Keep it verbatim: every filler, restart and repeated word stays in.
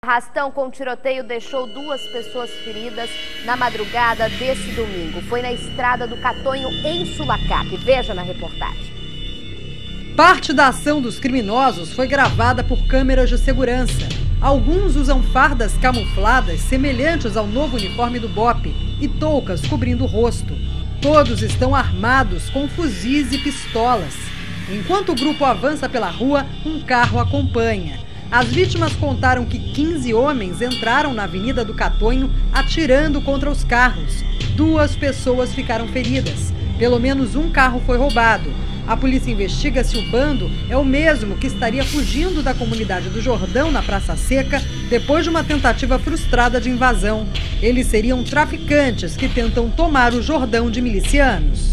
Arrastão com tiroteio deixou duas pessoas feridas na madrugada desse domingo. Foi na estrada do Catonho, em Sulacap. Veja na reportagem. Parte da ação dos criminosos foi gravada por câmeras de segurança. Alguns usam fardas camufladas semelhantes ao novo uniforme do B O P e toucas cobrindo o rosto. Todos estão armados com fuzis e pistolas. Enquanto o grupo avança pela rua, um carro acompanha. As vítimas contaram que quinze homens entraram na Avenida do Catonho atirando contra os carros. Duas pessoas ficaram feridas. Pelo menos um carro foi roubado. A polícia investiga se o bando é o mesmo que estaria fugindo da comunidade do Jordão, na Praça Seca, depois de uma tentativa frustrada de invasão. Eles seriam traficantes que tentam tomar o Jordão de milicianos.